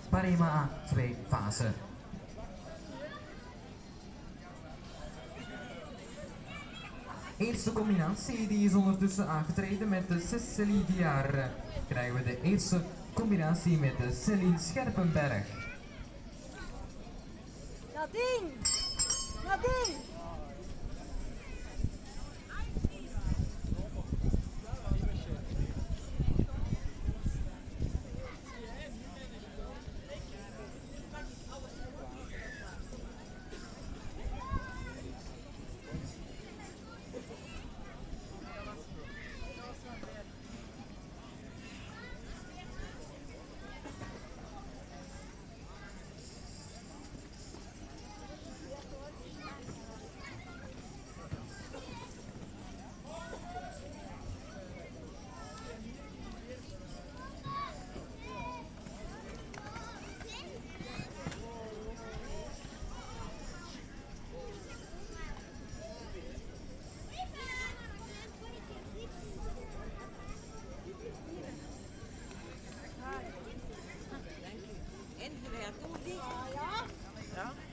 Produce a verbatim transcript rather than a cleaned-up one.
Parema A twee fase. Eerste combinatie die is ondertussen aangetreden met de Cecely Diar. Krijgen we de eerste combinatie met de Celine Scherpenberg. Nadine! Nadine! En jullie hebben het dicht. Ja? Ja?